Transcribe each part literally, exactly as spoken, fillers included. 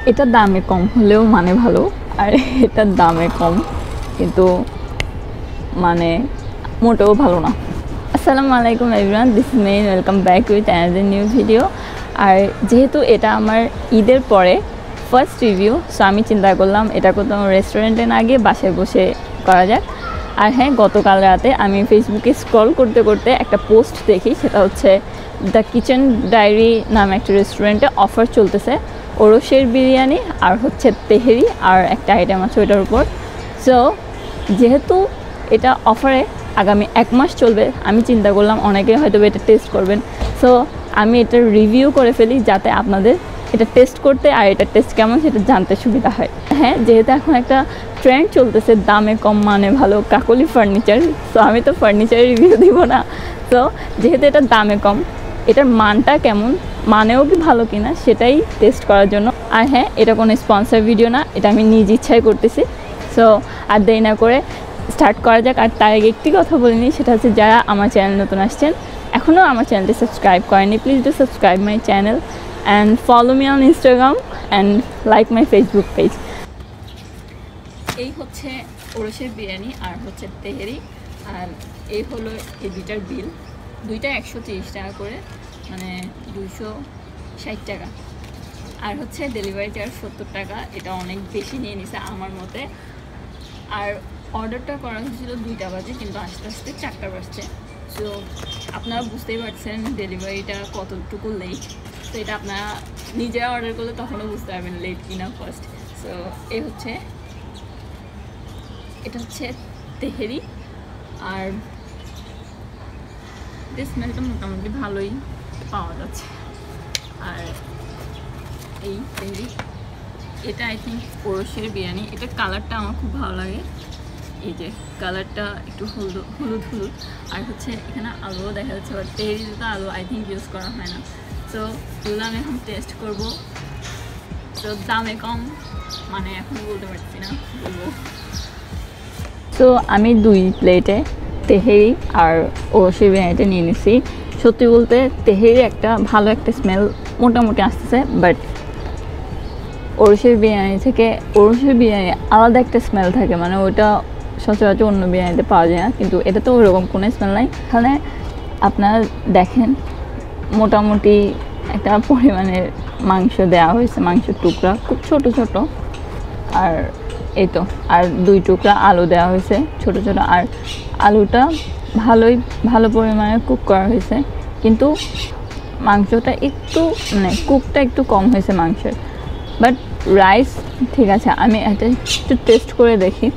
এটা দামে কম হলেও মানে ভালো, আর এটার দামে কম কিন্তু মানে মোটেও ভালো না। আসসালামু আলাইকুম everyone, this is Merin, welcome back with another new video. আর যেহেতু এটা আমার ঈদের পরে ফার্স্ট রিভিউ, সো আমি চিন্তা করলাম এটা কোথাও রেস্টুরেন্টে না গিয়ে বাসায় বসে করা যাক। আর হ্যাঁ, গতকাল রাতে আমি ফেসবুকে স্ক্রল করতে করতে একটা পোস্ট দেখি, সেটা হচ্ছে দ্য কিচেন ডায়েরি নামে একটা রেস্টুরেন্টে অফার চলতেছে ওরসের বিরিয়ানি আর হচ্ছে তেহেরি আর একটা আইটেম আছে ওইটার উপর। সো যেহেতু এটা অফারে আগামী এক মাস চলবে, আমি চিন্তা করলাম অনেকে হয়তো এটা টেস্ট করবেন, সো আমি এটার রিভিউ করে ফেলি যাতে আপনাদের এটা টেস্ট করতে আর এটা টেস্ট কেমন সেটা জানতে সুবিধা হয়। হ্যাঁ, যেহেতু এখন একটা ট্রেন্ড চলতেছে দামে কম মানে ভালো, কাকলি ফার্নিচার, সো আমি তো ফার্নিচারের রিভিউ দিব না। সো যেহেতু এটা দামে কম, এটার মানটা কেমন, মানেও কি ভালো কিনা সেটাই টেস্ট করার জন্য। আর হ্যাঁ, এটা কোনো স্পন্সর ভিডিও না, এটা আমি নিজ ইচ্ছায় করতেছি। সো আর দেরি না করে স্টার্ট করা যাক। আর তার আগে একটি কথা বলিনি, সেটা হচ্ছে যারা আমার চ্যানেল নতুন আসছেন, এখনও আমার চ্যানেলটি সাবস্ক্রাইব করেনি, please do subscribe my channel and follow me on Instagram and like my Facebook page. এই হচ্ছে ওরসের বিরিয়ানি আর হচ্ছে তেহেরি, আর এই হলো এই দুইটার বিল। দুইটা একশো তিরিশ টাকা করে, মানে দুইশো ষাট টাকা। আর হচ্ছে ডেলিভারি চার্জ সত্তর টাকা, এটা অনেক বেশি নিয়ে নিছে আমার মতে। আর অর্ডারটা করা হয়েছিল দুইটা বাজে, কিন্তু আস্তে আস্তে চারটা বাজছে। সো আপনারা বুঝতেই পারছেন ডেলিভারিটা কতটুকু লেট। তো এটা আপনারা নিজেরা অর্ডার করলে তখনও বুঝতে পারবেন লেট কিনা ফার্স্ট। সো এই হচ্ছে এটা হচ্ছে তেহেরি, আর স্মেলটা মোটামুটি ভালোই পাওয়া যাচ্ছে। আর এই তেহেরি, এটা আই থিঙ্ক ওরসের বিরিয়ানি। এটার কালারটা আমার খুব ভালো লাগে, এই যে কালারটা একটু হলুদ হলুদ হলুদ আর হচ্ছে এখানে আলুও দেখা যাচ্ছে, বাট তেহেরিতে তো আলু আই থিঙ্ক ইউজ করা হয় না। সো এগুলো আমি এখন টেস্ট করবো। তো দামে কম মানে এখন বলতে পারছি না, বলবো। তো আমি দুই প্লেটে তেহেরি আর ওরসের বিরিয়ানিটা নিয়ে নিছি। সত্যি বলতে তেহেরি একটা ভালো একটা স্মেল মোটামুটি আসতেছে, বাট ওরসের বিরিয়ানি থেকে ওরসের বিরিয়ানি আলাদা একটা স্মেল থাকে, মানে ওইটা সচরাচর অন্য বিরিয়ানিতে পাওয়া যায় না, কিন্তু এটা তো ওরকম কোনো স্মেল নাই। এখানে আপনারা দেখেন মোটামুটি একটা পরিমাণের মাংস দেওয়া হয়েছে, মাংসের টুকরা খুব ছোট ছোট, আর এই তো আর দুই টুকরা আলু দেওয়া হয়েছে ছোট ছোট। আর আলুটা ভালোই ভালো পরিমাণে কুক করা হয়েছে, কিন্তু মাংসটা একটু মানে কুকটা একটু কম হয়েছে মাংসের, বাট রাইস ঠিক আছে। আমি এটা একটু টেস্ট করে দেখি।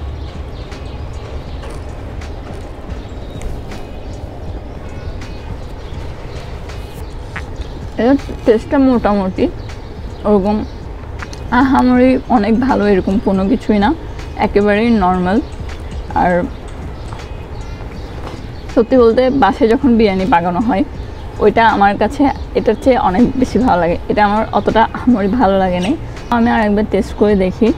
এর টেস্টটা মোটামুটি ওরকম আহামরি অনেক ভালো এরকম কোনো কিছুই না, একেবারেই নর্মাল। আর সত্যি বলতে বাসায় যখন বিরিয়ানি বানানো হয় ওইটা আমার কাছে এটার চেয়ে অনেক বেশি ভালো লাগে, এটা আমার অতটা আহামরি ভালো লাগে নাই। আমি আর একবার টেস্ট করে দেখি।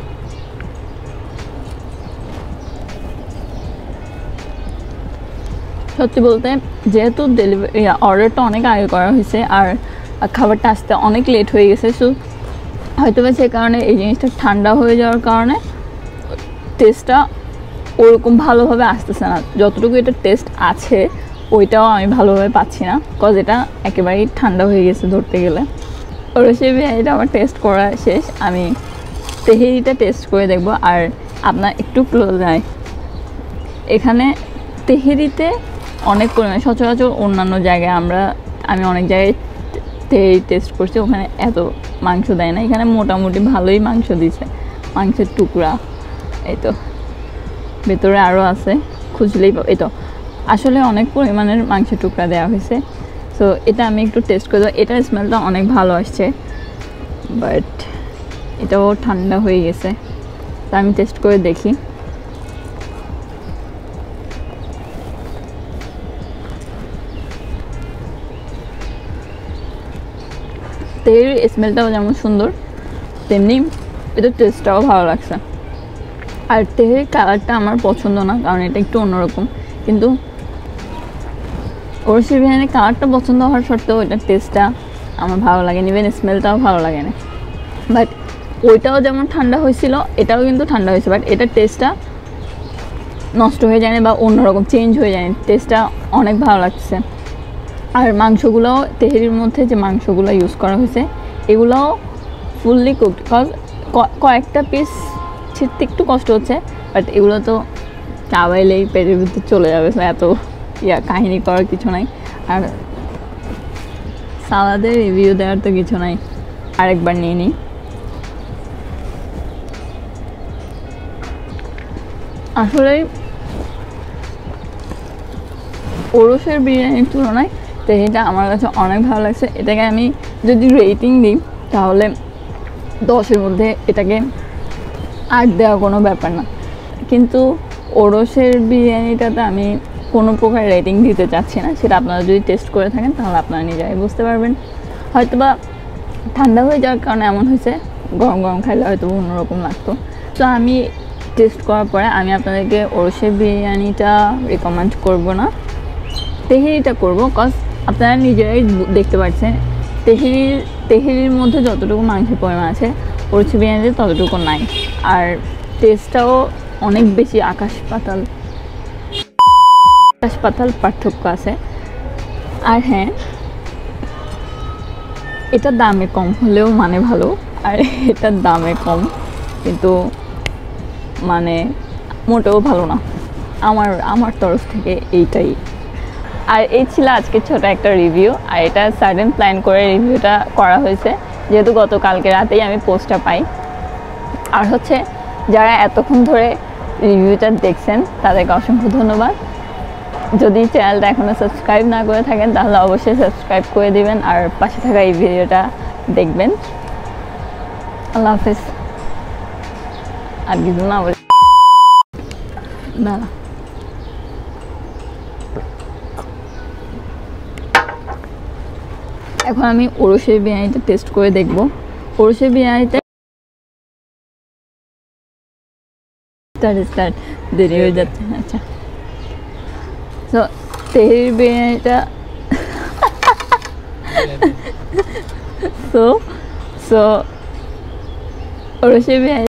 সত্যি বলতে যেহেতু ডেলিভারি অর্ডারটা অনেক আগে করা হয়েছে আর খাবারটা আসতে অনেক লেট হয়ে গেছে, সো হয়তো বা সে কারণে এই জিনিসটা ঠান্ডা হয়ে যাওয়ার কারণে টেস্টটা ওরকম ভালোভাবে আসতেছে না। যতটুকু এটা টেস্ট আছে ওইটাও আমি ভালোভাবে পাচ্ছি না, কজ এটা একেবারেই ঠান্ডা হয়ে গেছে ধরতে গেলে। ওরসের বিরিয়ানিটা আমার টেস্ট করা শেষ, আমি তেহেরিটা টেস্ট করে দেখব। আর আপনার একটু ক্লোজ যায়, এখানে তেহেরিতে অনেক পরিমাণে সচরাচর অন্যান্য জায়গায় আমরা আমি অনেক জায়গায় তেহেরি টেস্ট করছি, ওখানে এত মাংস দেয় না, এখানে মোটামুটি ভালোই মাংস দিছে, মাংসের টুকরা এই তো ভেতরে আরও আছে, খুঁজলেই এই তো আসলে অনেক পরিমাণের মাংসের টুকরা দেওয়া হয়েছে। সো এটা আমি একটু টেস্ট করে দেবো। এটার স্মেলটা অনেক ভালো আসছে, বাট এটাও ঠান্ডা হয়ে গেছে, তা আমি টেস্ট করে দেখি। তেহেরির স্মেলটাও যেমন সুন্দর তেমনি এটার টেস্টটাও ভালো লাগছে। আর তেহেরির কালারটা আমার পছন্দ না, কারণ এটা একটু অন্যরকম, কিন্তু ওরসের বিরিয়ানির কালারটা পছন্দ হওয়ার সত্ত্বেও এটার টেস্টটা আমার ভালো লাগেনি, ইভেন স্মেলটাও ভালো লাগে না। বাট ওইটাও যেমন ঠান্ডা হয়েছিল, এটাও কিন্তু ঠান্ডা হয়েছে, বাট এটার টেস্টটা নষ্ট হয়ে যায়নি বা অন্যরকম চেঞ্জ হয়ে যায়নি, টেস্টটা অনেক ভালো লাগছে। আর মাংসগুলোও তেহেরির মধ্যে যে মাংসগুলো ইউজ করা হয়েছে এগুলোও ফুললি কুকড, কজ কয়েকটা পিস ছিটতে একটু কষ্ট হচ্ছে, বাট এগুলো তো চাবাইলেই পেটের ভিতরে চলে যাবে, এত ইয়া কাহিনী করার কিছু নাই। আর সালাদের রিভিউ দেওয়ার তো কিছু নাই, আরেকবার নিয়ে নিই। আসলে ওরসের বিরিয়ানির তুলনায় তেহেরিটা আমার কাছে অনেক ভালো লাগছে। এটাকে আমি যদি রেটিং দিই তাহলে দশের মধ্যে এটাকে আট দেওয়া কোনো ব্যাপার না, কিন্তু ওরসের বিরিয়ানিটাতে আমি কোনো প্রকার রেটিং দিতে চাচ্ছি না। সেটা আপনারা যদি টেস্ট করে থাকেন তাহলে আপনারা নিজেরাই বুঝতে পারবেন। হয়তো বা ঠান্ডা হয়ে যাওয়ার কারণে এমন হয়েছে, গরম গরম খাইলে হয়তো অন্যরকম লাগতো। তো আমি টেস্ট করার পরে আমি আপনাদেরকে ওরসের বিরিয়ানিটা রেকমেন্ড করব না, তেহেরিটা করব, কজ আপনারা নিজেরাই দেখতে পাচ্ছেন তেহেরির তেহেরির মধ্যে যতটুকু মাংসের পরিমাণ আছে ওরসের বিরিয়ানিতে ততটুকু নাই। আর টেস্টটাও অনেক বেশি আকাশ পাতাল আকাশ পাতাল পার্থক্য আছে। আর হ্যাঁ, এটা দামে কম হলেও মানে ভালো, আর এটার দামে কম কিন্তু মানে মোটেও ভালো না আমার আমার তরফ থেকে এইটাই। আর এই ছিল আজকে ছোট একটা রিভিউ, আর এটা সাডেন প্ল্যান করে রিভিউটা করা হয়েছে যেহেতু গতকালকে রাতেই আমি পোস্টটা পাই। আর হচ্ছে যারা এতক্ষণ ধরে রিভিউটা দেখছেন তাদেরকে অসংখ্য ধন্যবাদ। যদি চ্যানেলটা এখনও সাবস্ক্রাইব না করে থাকেন তাহলে অবশ্যই সাবস্ক্রাইব করে দিবেন আর পাশে থাকা এই ভিডিওটা দেখবেন। আল্লাহ হাফেজ। আর কিছু না বলে না না এখন আমি ওরসের বিরিয়ানিটা টেস্ট করে দেখব। ওরসের বিরিয়ানিতে স্টার্ট স্টার্ট দেরি হয়ে যাচ্ছে। আচ্ছা, তো তেহেরির বিরিয়ানিটা সো সো ওরসের বিরিয়ানি